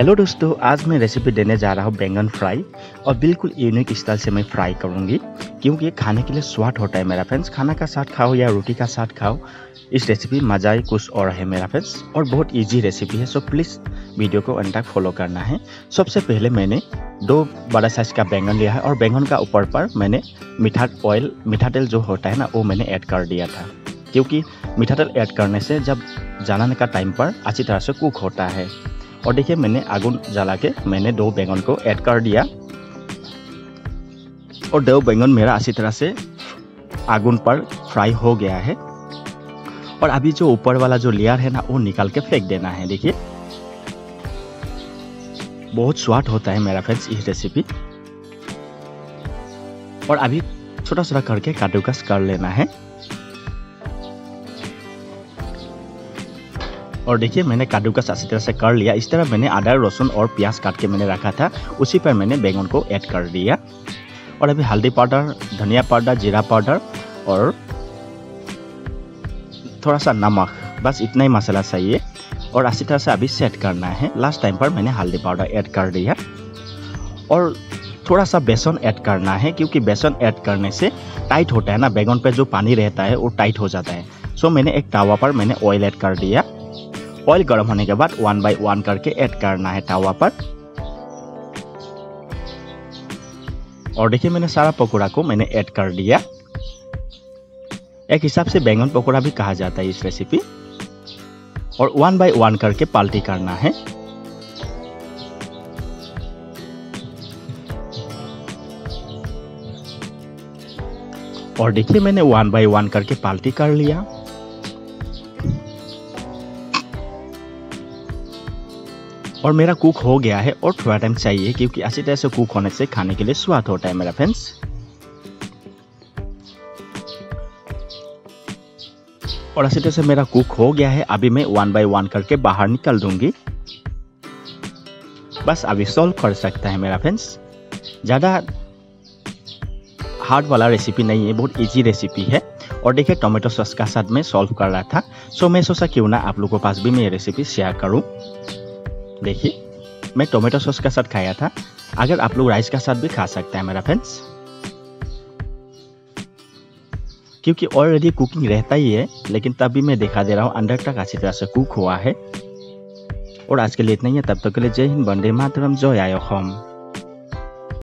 Hello दोस्तों, आज मैं रेसिपी देने जा रहा हूँ बैंगन फ्राई और बिल्कुल यूनिक स्टाइल से मैं फ्राई करूँगी क्योंकि ये खाने के लिए स्वाद होता है मेरा फ्रेंड्स। खाना का साथ खाओ या रोटी का साथ खाओ, इस रेसिपी मज़ा ही कुछ और है मेरा फ्रेंड्स। और बहुत इजी रेसिपी है, सो प्लीज़ वीडियो को अंत तक फॉलो करना है। सबसे पहले मैंने 2 बड़ा साइज़ का बैंगन लिया है और बैंगन का ऊपर पर मैंने मीठा तेल जो होता है ना, वो मैंने ऐड कर दिया था क्योंकि मीठा तेल ऐड करने से जब जलाने का टाइम पर अच्छी तरह से कुक होता है। और देखिए मैंने आगुन जला के मैंने 2 बैंगन को ऐड कर दिया और 2 बैंगन मेरा अच्छी तरह से आगुन पर फ्राई हो गया है। और अभी जो ऊपर वाला जो लेयर है ना, वो निकाल के फेंक देना है। देखिए बहुत स्वाद होता है मेरा फ्रेंड्स इस रेसिपी। और अभी छोटा छोटा करके कद्दूकस कर लेना है। और देखिए मैंने कद्दूकस अच्छी तरह से कर लिया। इस तरह मैंने अदरक, लहसुन और प्याज काट के मैंने रखा था, उसी पर मैंने बैंगन को ऐड कर दिया। और अभी हल्दी पाउडर, धनिया पाउडर, जीरा पाउडर और थोड़ा सा नमक, बस इतना ही मसाला चाहिए। और अच्छी तरह से अभी सेट करना है। लास्ट टाइम पर मैंने हल्दी पाउडर ऐड कर दिया और थोड़ा सा बेसन ऐड करना है क्योंकि बेसन ऐड करने से टाइट होता है ना, बैंगन पे जो पानी रहता है वो टाइट हो जाता है। सो मैंने एक तवा पर मैंने ऑयल ऐड कर दिया। ऑयल गर्म होने के बाद 1 बाय 1 करके ऐड करना है तवा पर। और देखिए मैंने सारा पकौड़ा को मैंने ऐड कर दिया। एक हिसाब से बैंगन पकौड़ा भी कहा जाता है इस रेसिपी। और 1 बाय 1 करके पलटी करना है। और देखिए मैंने 1 बाय 1 करके पलटी कर लिया। और मेरा कुक हो गया है और थोड़ा टाइम चाहिए क्योंकि अच्छी तरह से कुक होने से खाने के लिए स्वाद होता है मेरा फ्रेंड्स। और अच्छी तरह से मेरा कुक हो गया है। अभी मैं 1 बाय 1 करके बाहर निकाल दूंगी। बस अभी सॉल्व कर सकता है मेरा फ्रेंड्स। ज़्यादा हार्ड वाला रेसिपी नहीं है, बहुत इजी रेसिपी है। और देखिए टोमेटो सॉस का साथ में सॉल्व कर रहा था, सो मैं सोचा क्यों ना आप लोगों के पास भी मैं ये रेसिपी शेयर करूं। देखिए मैं टोमेटो सॉस के साथ खाया था, अगर आप लोग राइस के साथ भी खा सकते हैं मेरा फ्रेंड्स, क्योंकि ऑलरेडी कुकिंग रहता ही है। लेकिन तब भी मैं दिखा दे रहा हूँ अंदर तक अच्छी तरह से कुक हुआ है। और आज के लिए इतना ही है, तब तक के लिए जय हिंद, वंदे मातरम, जय आय असम।